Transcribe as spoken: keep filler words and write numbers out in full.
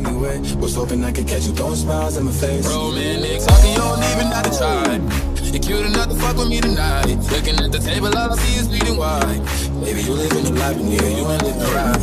anyway. Was hoping I could catch you throwing smiles in my face. Romantic talking, you don't even have to try. You're cute enough to fuck with me tonight. Looking at the table, all I see is bleeding white. Maybe you living a life, but nigga, you ain't living right.